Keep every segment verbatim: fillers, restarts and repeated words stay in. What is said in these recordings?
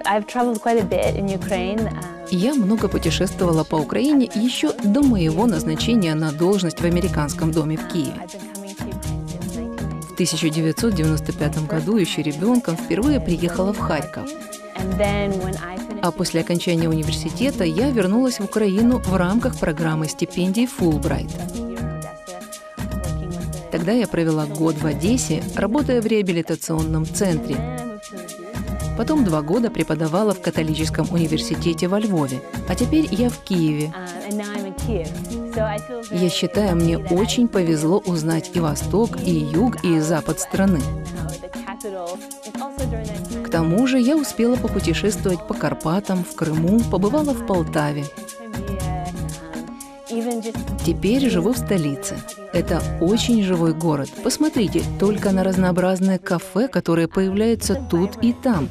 Я много путешествовала по Украине еще до моего назначения на должность в американском доме в Киеве. В тысяча девятьсот девяносто пятом году, еще ребенком, впервые приехала в Харьков. А после окончания университета я вернулась в Украину в рамках программы стипендий Fulbright. Тогда я провела год в Одессе, работая в реабилитационном центре. Потом два года преподавала в католическом университете во Львове. А теперь я в Киеве. Я считаю, мне очень повезло узнать и восток, и юг, и запад страны. К тому же я успела попутешествовать по Карпатам, в Крыму, побывала в Полтаве. Теперь живу в столице. Это очень живой город. Посмотрите только на разнообразные кафе, которые появляются тут и там.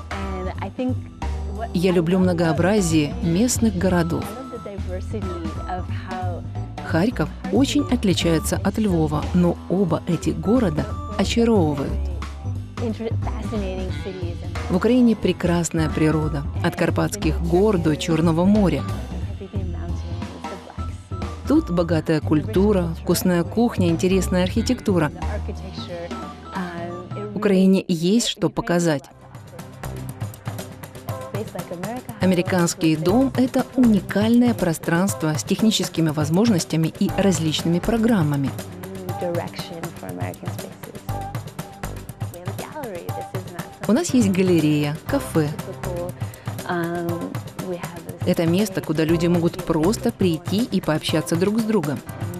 Я люблю многообразие местных городов. Харьков очень отличается от Львова, но оба эти города очаровывают. В Украине прекрасная природа, от Карпатских гор до Черного моря. Тут богатая культура, вкусная кухня, интересная архитектура. Украине есть что показать. Американский дом – это уникальное пространство с техническими возможностями и различными программами. У нас есть галерея, кафе. Это место, куда люди могут просто прийти и пообщаться друг с другом.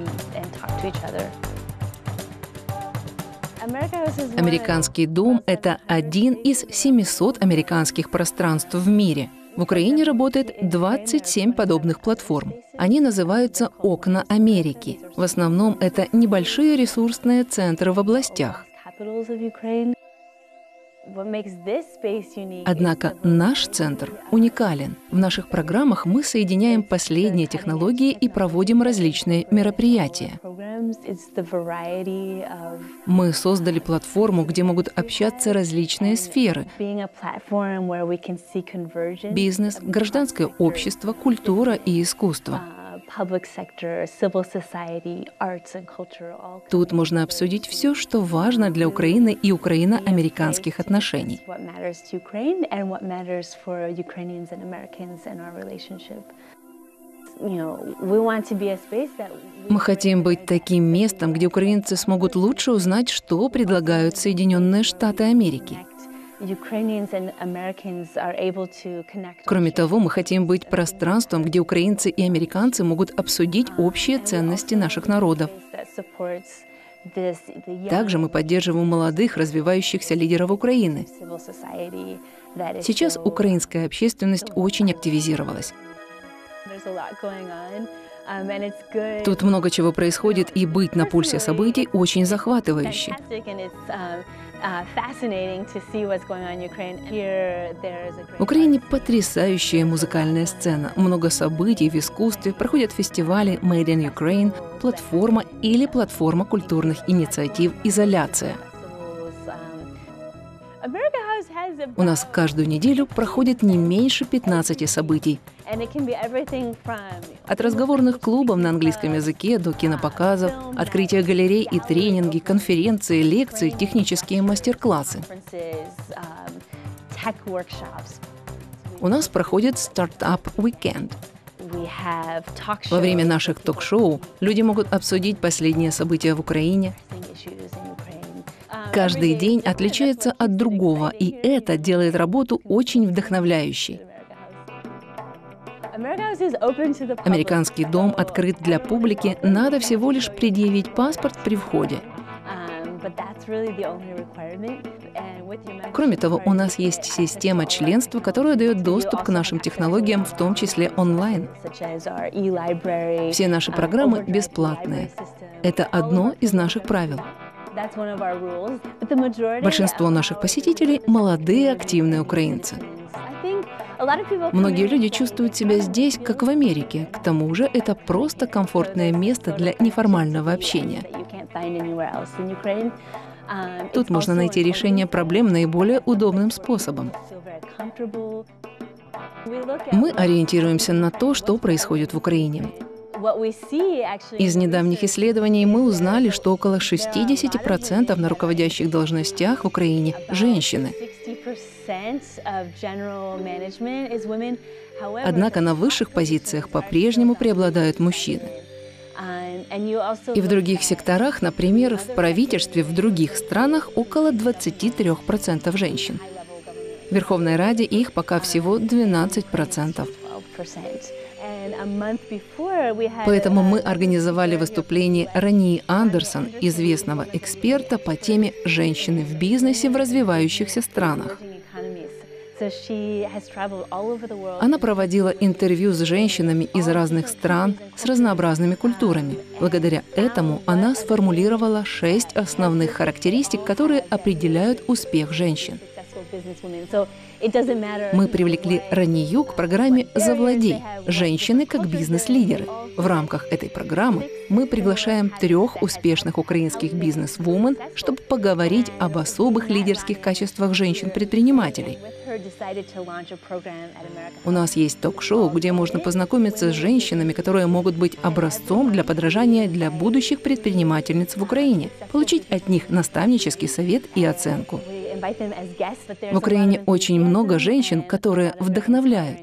Американский дом – это один из семисот американских пространств в мире. В Украине работает двадцать семь подобных платформ. Они называются «Окна Америки». В основном это небольшие ресурсные центры в областях. Однако наш центр уникален. В наших программах мы соединяем последние технологии и проводим различные мероприятия. Мы создали платформу, где могут общаться различные сферы: бизнес, гражданское общество, культура и искусство. Тут можно обсудить все, что важно для Украины и украино-американских отношений. Мы хотим быть таким местом, где украинцы смогут лучше узнать, что предлагают Соединенные Штаты Америки. Кроме того, мы хотим быть пространством, где украинцы и американцы могут обсудить общие ценности наших народов. Также мы поддерживаем молодых, развивающихся лидеров Украины. Сейчас украинская общественность очень активизировалась. Тут много чего происходит, и быть на пульсе событий очень захватывающе. В Украине потрясающая музыкальная сцена, много событий в искусстве, проходят фестивали Made in Ukraine, платформа или платформа культурных инициатив «Изоляция». У нас каждую неделю проходит не меньше пятнадцати событий. От разговорных клубов на английском языке до кинопоказов, открытия галерей и тренинги, конференции, лекции, технические мастер-классы. У нас проходит стартап-уикенд. Во время наших ток-шоу люди могут обсудить последние события в Украине. Каждый день отличается от другого, и это делает работу очень вдохновляющей. Американский дом открыт для публики, надо всего лишь предъявить паспорт при входе. Кроме того, у нас есть система членства, которая дает доступ к нашим технологиям, в том числе онлайн. Все наши программы бесплатные. Это одно из наших правил. Большинство наших посетителей – молодые, активные украинцы. Многие люди чувствуют себя здесь, как в Америке. К тому же это просто комфортное место для неформального общения. Тут можно найти решение проблем наиболее удобным способом. Мы ориентируемся на то, что происходит в Украине. Из недавних исследований мы узнали, что около шестидесяти процентов на руководящих должностях в Украине – женщины. Однако на высших позициях по-прежнему преобладают мужчины. И в других секторах, например, в правительстве в других странах около двадцати трёх процентов женщин. В Верховной Раде их пока всего двенадцать процентов. Поэтому мы организовали выступление Рании Андерсон, известного эксперта по теме «Женщины в бизнесе в развивающихся странах». Она проводила интервью с женщинами из разных стран с разнообразными культурами. Благодаря этому она сформулировала шесть основных характеристик, которые определяют успех женщин. Мы привлекли Ранию к программе «Завладей. Женщины как бизнес-лидеры». В рамках этой программы мы приглашаем трех успешных украинских бизнес-вумен, чтобы поговорить об особых лидерских качествах женщин-предпринимателей. У нас есть ток-шоу, где можно познакомиться с женщинами, которые могут быть образцом для подражания для будущих предпринимательниц в Украине, получить от них наставнический совет и оценку. В Украине очень много женщин, которые вдохновляют.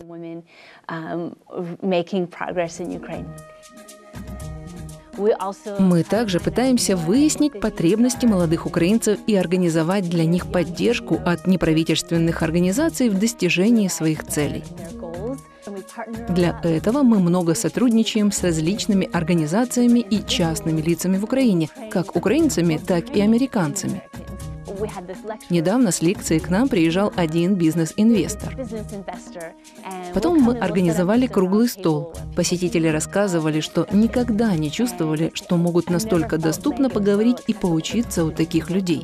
Мы также пытаемся выяснить потребности молодых украинцев и организовать для них поддержку от неправительственных организаций в достижении своих целей. Для этого мы много сотрудничаем с различными организациями и частными лицами в Украине, как украинцами, так и американцами. Недавно с лекцией к нам приезжал один бизнес-инвестор. Потом мы организовали круглый стол. Посетители рассказывали, что никогда не чувствовали, что могут настолько доступно поговорить и поучиться у таких людей.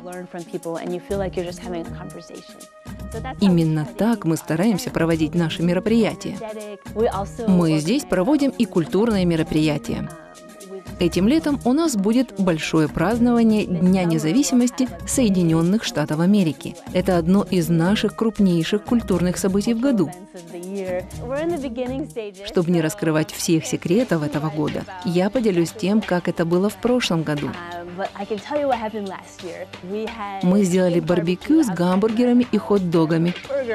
Именно так мы стараемся проводить наши мероприятия. Мы здесь проводим и культурные мероприятия. Этим летом у нас будет большое празднование Дня независимости Соединенных Штатов Америки. Это одно из наших крупнейших культурных событий в году. Чтобы не раскрывать всех секретов этого года, я поделюсь тем, как это было в прошлом году. Мы сделали барбекю с гамбургерами и хот-догами.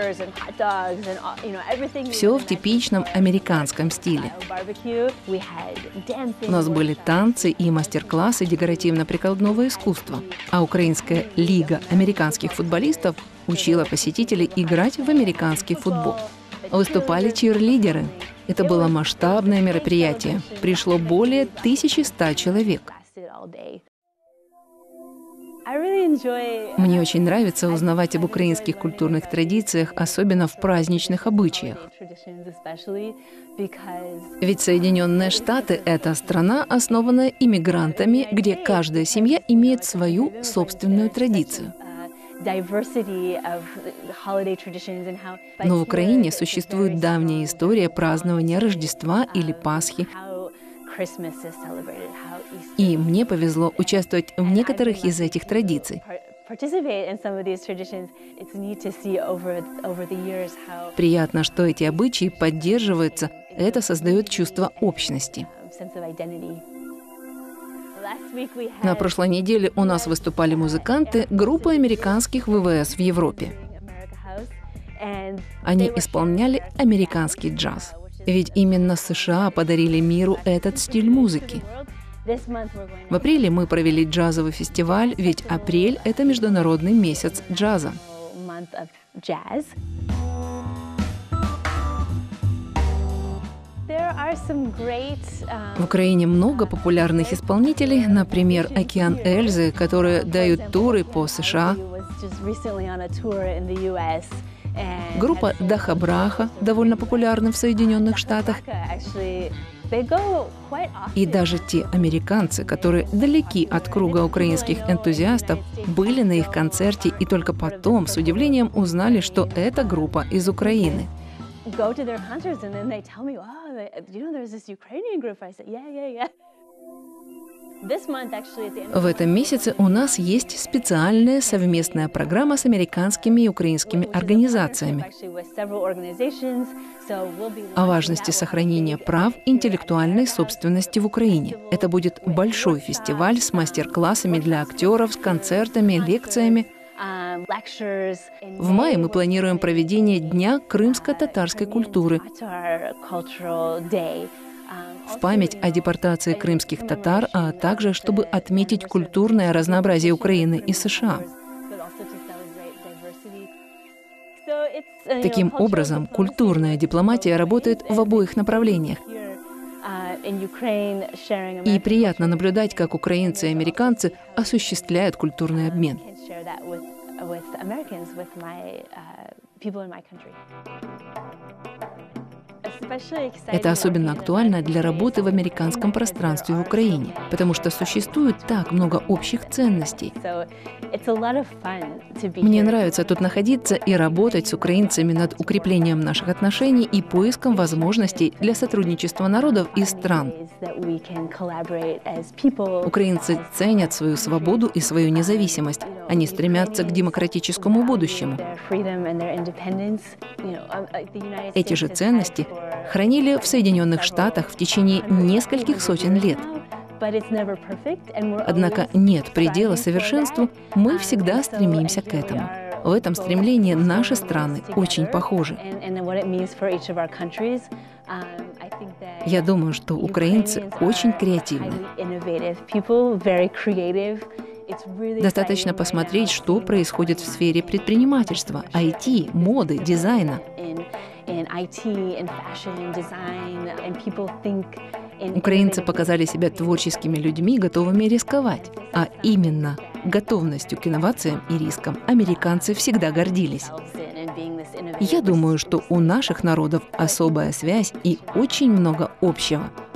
Все в типичном американском стиле. У нас были танцы и мастер-классы декоративно-прикладного искусства. А Украинская лига американских футболистов учила посетителей играть в американский футбол. Выступали чирлидеры. Это было масштабное мероприятие. Пришло более тысячи ста человек. Мне очень нравится узнавать об украинских культурных традициях, особенно в праздничных обычаях. Ведь Соединенные Штаты – это страна, основанная иммигрантами, где каждая семья имеет свою собственную традицию. Но в Украине существует давняя история празднования Рождества или Пасхи. И мне повезло участвовать в некоторых из этих традиций. Приятно, что эти обычаи поддерживаются, это создает чувство общности. На прошлой неделе у нас выступали музыканты группы американских вэ вэ эс в Европе. Они исполняли американский джаз. Ведь именно США подарили миру этот стиль музыки. В апреле мы провели джазовый фестиваль, ведь апрель – это международный месяц джаза. В Украине много популярных исполнителей, например, «Океан Эльзы», которые дают туры по США. Группа Даха Браха довольно популярна в Соединенных Штатах. И даже те американцы, которые далеки от круга украинских энтузиастов, были на их концерте и только потом с удивлением узнали, что это группа из Украины. В этом месяце у нас есть специальная совместная программа с американскими и украинскими организациями о важности сохранения прав интеллектуальной собственности в Украине. Это будет большой фестиваль с мастер-классами для актеров, с концертами, лекциями. В мае мы планируем проведение Дня крымско-татарской культуры в память о депортации крымских татар, а также чтобы отметить культурное разнообразие Украины и США. Таким образом, культурная дипломатия работает в обоих направлениях. И приятно наблюдать, как украинцы и американцы осуществляют культурный обмен. Это особенно актуально для работы в американском пространстве в Украине, потому что существует так много общих ценностей. Мне нравится тут находиться и работать с украинцами над укреплением наших отношений и поиском возможностей для сотрудничества народов и стран. Украинцы ценят свою свободу и свою независимость. Они стремятся к демократическому будущему. Эти же ценности хранили в Соединенных Штатах в течение нескольких сотен лет. Однако нет предела совершенству, мы всегда стремимся к этому. В этом стремлении наши страны очень похожи. Я думаю, что украинцы очень креативны. Достаточно посмотреть, что происходит в сфере предпринимательства, ай ти, моды, дизайна. Украинцы показали себя творческими людьми, готовыми рисковать. А именно готовностью к инновациям и рискам американцы всегда гордились. Я думаю, что у наших народов особая связь и очень много общего.